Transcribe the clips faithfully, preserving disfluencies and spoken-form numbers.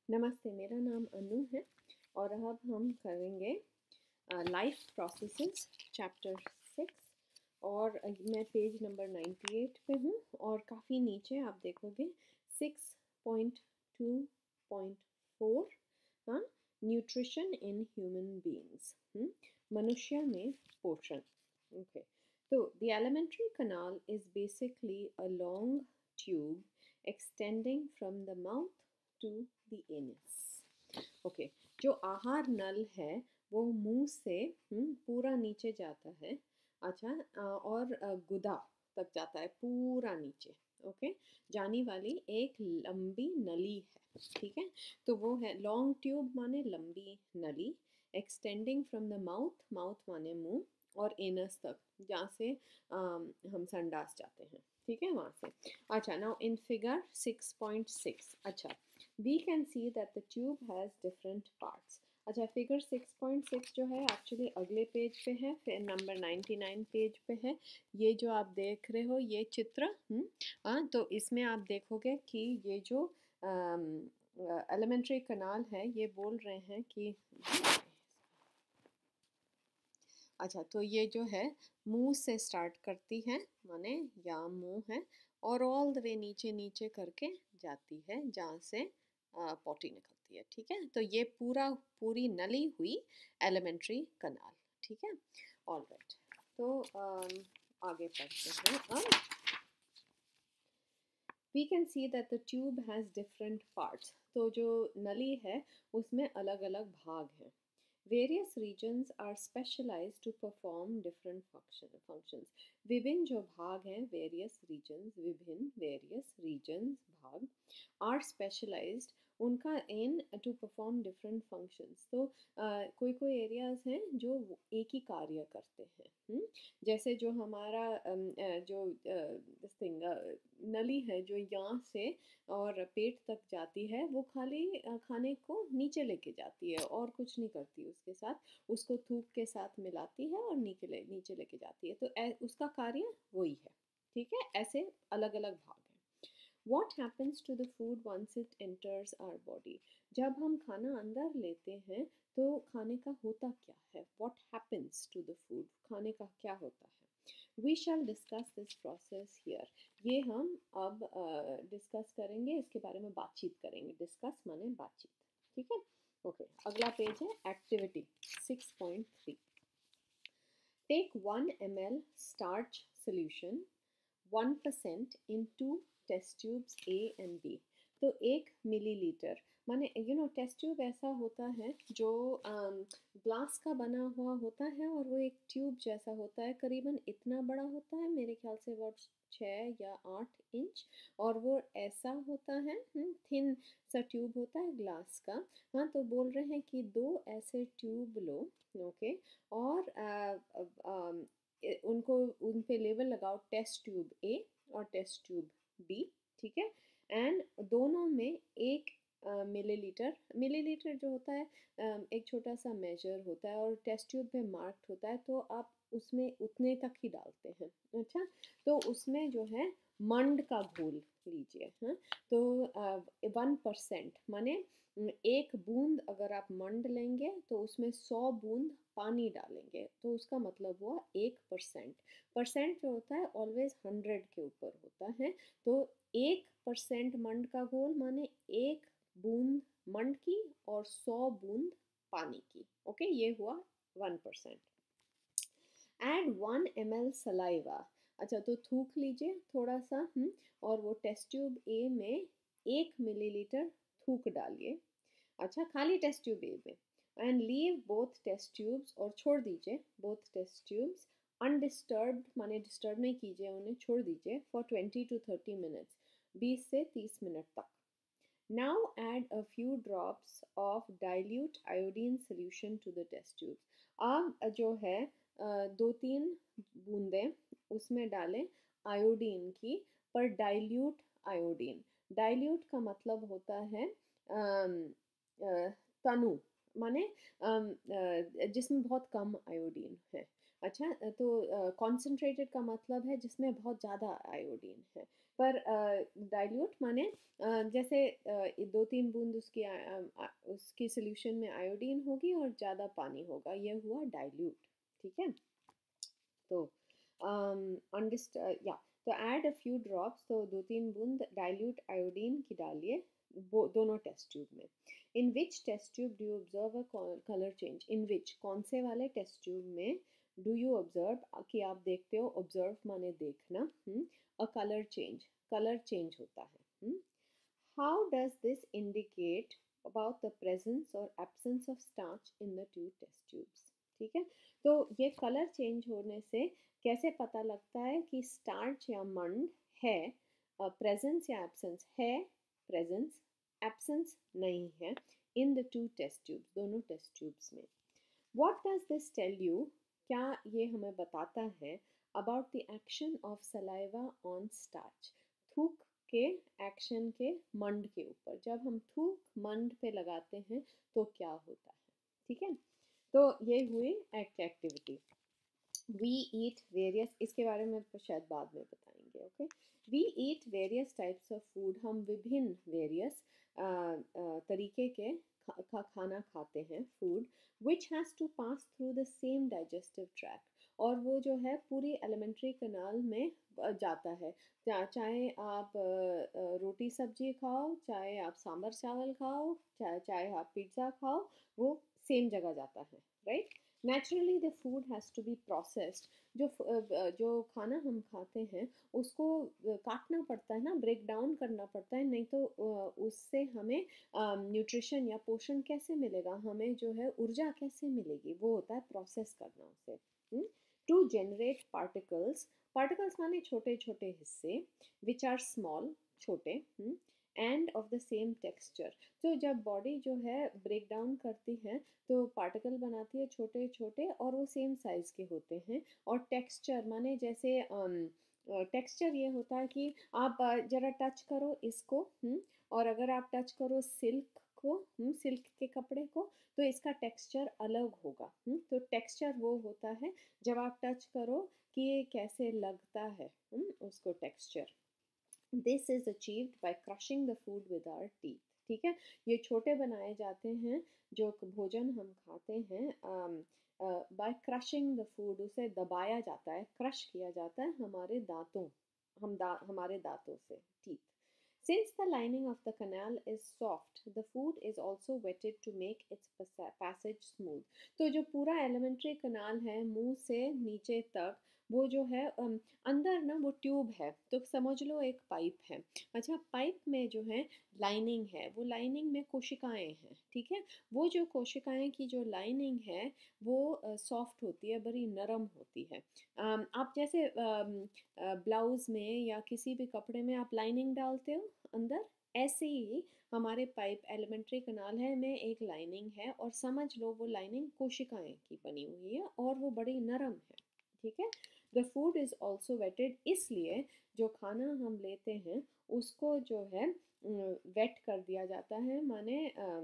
नमस्ते, मेरा नाम अनु है और अब हम करेंगे लाइफ प्रोसेसेस चैप्टर सिक्स। और अ, मैं पेज नंबर नाइन्टी एट पे हूँ और काफ़ी नीचे आप देखोगे six point two point four. हाँ, न्यूट्रिशन इन ह्यूमन बींग्स, मनुष्य में पोषण। ओके, तो the alimentary canal is basically a long tube extending from the mouth to the anus. Okay, जो आहार नल है वो मुंह से हम्म, पूरा नीचे जाता है। अच्छा, अ, और अ, गुदा तक जाता है पूरा नीचे। ओके, जाने वाली एक लंबी नली है। ठीक है, तो वो है लॉन्ग ट्यूब माने लंबी नली, extending from the mouth, mouth माने मुंह, और एनस तक जहाँ से अम, हम संडास जाते हैं। ठीक है, वहाँ से। अच्छा, now in figure six point six, अच्छा, we can see that the tube has different parts. अच्छा, फिगर सिक्स पॉइंट सिक्स जो है एक्चुअली अगले पेज पे है, फिर नंबर नाइन्टी नाइन पेज पे है। ये जो आप देख रहे हो ये चित्र, हम्म, हाँ, तो इसमें आप देखोगे कि ये जो एलिमेंट्री कनाल है ये बोल रहे हैं कि अच्छा, तो ये जो है मुंह से स्टार्ट करती है, माने यहाँ मुंह है, और ऑल द वे नीचे नीचे करके जाती है जहाँ से पॉटी निकलती है। ठीक है, तो ये पूरा पूरी नली हुई एलिमेंट्री कनाल। ठीक है, ऑल राइट। तो um, आगे पढ़ते हैं अब। We can see that the tube has different parts. तो जो नली है उसमें अलग अलग भाग हैं। Various regions are specialized to perform different function functions. विभिन्न जो भाग हैं, various regions, विभिन्न various regions भाग are specialized, उनका in to perform different functions. तो uh, कोई कोई areas हैं जो एक ही कार्य करते हैं। हुँ? जैसे जो हमारा um, uh, जो uh, this thing, uh, नली है जो यहाँ से और पेट तक जाती है, वो खाली खाने को नीचे लेके जाती है और कुछ नहीं करती उसके साथ, उसको थूक के साथ मिलाती है और नीचे ले नीचे लेके जाती है। तो ए, उसका कार्य वही है। ठीक है, ऐसे अलग अलग भाग हैं। What happens to the food once it enters our body? जब हम खाना अंदर लेते हैं तो खाने का होता क्या है? What happens to the food? खाने का क्या होता है? We shall discuss this process here. ये हम अब डिस्कस uh, करेंगे, इसके बारे में बातचीत करेंगे। डिस्कस माने बातचीत। ठीक है, ओके, अगला पेज है activity six point three. Take one M L starch solution one percent in two test tubes A and B. तो एक मिलीलीटर माने यू नो टेस्ट ट्यूब ऐसा होता है जो ग्लास का बना हुआ होता है और वो एक ट्यूब जैसा होता है, करीबन इतना बड़ा होता है, मेरे ख्याल से वो छः या आठ इंच, और वो ऐसा होता है, थिन सा ट्यूब होता है ग्लास का। हाँ, तो बोल रहे हैं कि दो ऐसे ट्यूब लो। ओके, और आ, आ, आ, उनको उन पे लेबल लगाओ टेस्ट ट्यूब ए और टेस्ट ट्यूब बी। ठीक है, एंड दोनों में एक मिलीलीटर, मिलीलीटर जो होता है uh, एक छोटा सा मेजर होता है और टेस्ट ट्यूब पे मार्क्ड होता है, तो आप उसमें उतने तक ही डालते हैं। अच्छा, तो उसमें जो है मंड का घोल लीजिए। हाँ, तो वन परसेंट माने एक बूंद अगर आप मंड लेंगे तो उसमें सौ बूंद पानी डालेंगे, तो उसका मतलब हुआ एक परसेंट। परसेंट जो होता है ऑलवेज हंड्रेड के ऊपर होता है, तो एक परसेंट मंड का घोल माने एक बूंद मंड की और सौ बूंद पानी की। ओके, ये हुआ one percent. Add one M L saliva. अच्छा, तो थूक लीजिए थोड़ा सा, हुँ? और वो टेस्ट ट्यूब ए में एक मिलीलीटर थूक डालिए। अच्छा, खाली टेस्ट ट्यूब ए में, and leave both test tubes, और छोड़ दीजिए बोथ टेस्ट ट्यूब्स अनडिस्टर्ब्ड, माने डिस्टर्ब नहीं कीजिए उन्हें, छोड़ दीजिए for twenty to thirty minutes, बीस से तीस मिनट तक। Now add a few drops of dilute iodine solution to the test tubes. अब जो है दो तीन बूंदें उसमें डालें आयोडीन की, पर डाइल्यूट आयोडीन। डाइल्यूट का मतलब होता है तनु, माने जिसमें बहुत कम आयोडीन है। अच्छा, तो कॉन्सेंट्रेटेड का मतलब है जिसमें बहुत ज़्यादा आयोडीन है। पर डाइल्यूट माने अ, जैसे अ, दो तीन बूंद उसकी आ, आ, उसकी सोल्यूशन में आयोडीन होगी और ज़्यादा पानी होगा, ये हुआ डाइल्यूट। ठीक है, तो अंडरस्ट या तो ऐड अ फ्यू ड्रॉप्स, तो दो तीन बूंद डाइल्यूट आयोडीन की डालिए वो दोनों टेस्ट ट्यूब में। In which test tube do you observe a colour change, in which कौन से वाले टेस्ट ट्यूब में डू यू ऑब्जर्व कि आप देखते हो, ऑब्जर्व माने देखना, a colour change, colour change होता है। How does this indicate about the presence और absence of starch in the two test tubes. ठीक है, तो ये कलर चेंज होने से कैसे पता लगता है कि स्टार्च या मंड है, प्रेजेंस या एब्सेंस है, प्रेजेंस एब्सेंस नहीं है in the two test tubes, दोनों टेस्ट ट्यूब्स में। What does this tell you, क्या ये हमें बताता है about the action of saliva on starch, थूक के एक्शन के मंड के ऊपर, जब हम थूक मंड पे लगाते हैं तो क्या होता है। ठीक है, तो ये हुई act activity. We eat various, इसके बारे में तो शायद बाद में बताएंगे। Okay, we eat various types of food, हम विभिन्न वेरियस तरीके के खा, खा, खाना खाते हैं, food which has to pass through the same digestive tract, और वो जो है पूरी एलिमेंट्री कनाल में जाता है, चा, चाहे आप रोटी सब्जी खाओ, चाहे आप सांभर चावल खाओ, चाहे चाहे आप पिज्ज़ा खाओ, वो सेम जगह जाता है, right. Naturally the food has to be processed, जो जो खाना हम खाते हैं उसको काटना पड़ता है ना, ब्रेक डाउन करना पड़ता है, नहीं तो उससे हमें न्यूट्रिशन या पोषण कैसे मिलेगा, हमें जो है ऊर्जा कैसे मिलेगी, वो होता है प्रोसेस करना उसे। टू जनरेट पार्टिकल्स, पार्टिकल्स माने छोटे छोटे हिस्से, विच आर स्मॉल, छोटे, and of the same texture, तो जब बॉडी जो है ब्रेक डाउन करती है तो पार्टिकल बनाती है छोटे छोटे और वो सेम साइज के होते हैं, और टेक्सचर माने जैसे टेक्सचर ये होता है कि आप ज़रा टच करो इसको, हुँ, और अगर आप टच करो सिल्क को, हुँ, सिल्क के कपड़े को, तो इसका टेक्सचर अलग होगा। हुँ, तो टेक्सचर वो होता है जब आप टच करो कि ये कैसे लगता है, हुँ, उसको texture. This is achieved by crushing the food with our teeth. ठीक है, ये छोटे बनाए जाते हैं जो भोजन हम खाते हैं, बाय क्रशिंग द फूड, उसे दबाया जाता है, क्रश किया जाता है हमारे दांतों, हम दा, हमारे दांतों से, teeth. Since the lining of the canal is soft, the food is also wetted to make its passage smooth. तो जो पूरा elementary canal है मुंह से नीचे तक, वो जो है अम, अंदर ना वो ट्यूब है, तो समझ लो एक पाइप है। अच्छा, पाइप में जो है लाइनिंग है, वो लाइनिंग में कोशिकाएं हैं। ठीक है, वो जो कोशिकाएं की जो लाइनिंग है वो सॉफ्ट होती है, बड़ी नरम होती है। अम, आप जैसे ब्लाउज में या किसी भी कपड़े में आप लाइनिंग डालते हो अंदर, ऐसे ही हमारे पाइप एलिमेंट्री कनाल है में एक लाइनिंग है, और समझ लो वो लाइनिंग कोशिकाएं की बनी हुई है और वो बड़ी नरम है। ठीक है, the food is also wetted, इसलिए जो खाना हम लेते हैं उसको जो है वेट कर दिया जाता है, माने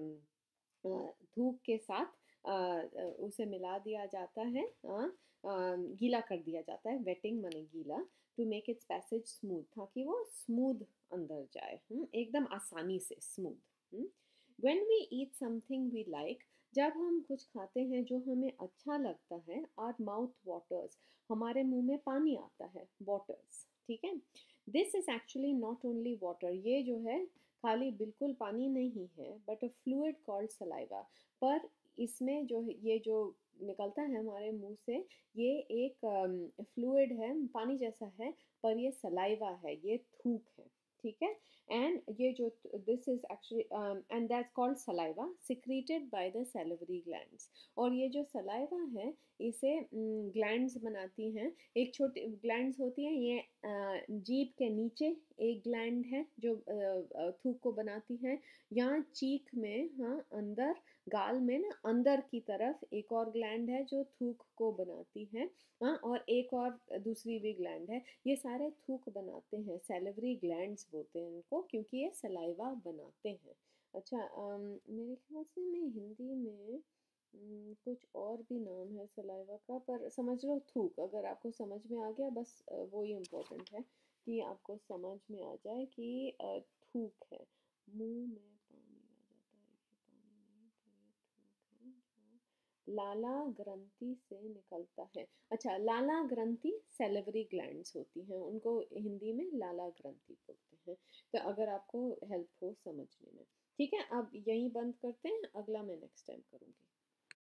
धूप के साथ आ, उसे मिला दिया जाता है, आ, आ, गीला कर दिया जाता है, वेटिंग माने गीला, to make its passage smooth, ताकि वो स्मूथ अंदर जाए, हुँ, एकदम आसानी से smooth. When we eat something we like, जब हम कुछ खाते हैं जो हमें अच्छा लगता है, आर माउथ वाटर्स, हमारे मुंह में पानी आता है, वाटर्स। ठीक है, this is actually not only water, ये जो है खाली बिल्कुल पानी नहीं है, but a fluid called saliva, पर इसमें जो ये जो निकलता है हमारे मुंह से, ये एक फ्लूइड है, पानी जैसा है, पर ये सलाइवा है, ये थूक है। ठीक है, एंड ये जो this is actually and that's called saliva secreted by the salivary glands, और ये जो सलाइवा है इसे ग्लैंड्स बनाती हैं, एक छोटी ग्लैंड्स होती हैं, ये जीभ के नीचे एक ग्लैंड है जो थूक को बनाती है, यहाँ चीक में, हाँ अंदर गाल में ना अंदर की तरफ एक और ग्लैंड है जो थूक को बनाती है, हाँ, और एक और दूसरी भी ग्लैंड है, ये सारे थूक बनाते हैं, सैलिवरी ग्लैंड्स बोलते हैं इनको, क्योंकि ये सलाइवा बनाते हैं। अच्छा, आम, मेरे ख्याल से मैं हिंदी में हम्म, कुछ और भी नाम है सलाइवा का, पर समझ लो थूक, अगर आपको समझ में आ गया बस वो ही इम्पोर्टेंट है कि आपको समझ में आ जाए कि अ, थूक है, मुंह में पानी आ जाता है, ये पानी नहीं पर ये थूक है जो लाला ग्रंथि से निकलता है। अच्छा, लाला ग्रंथि सेलेवरी ग्लैंड्स होती हैं, उनको हिंदी में लाला ग्रंथि बोलते हैं। तो अगर आपको हेल्प हो समझने में। ठीक है, अब यहीं बंद करते हैं, अगला मैं नेक्स्ट टाइम करूँगी।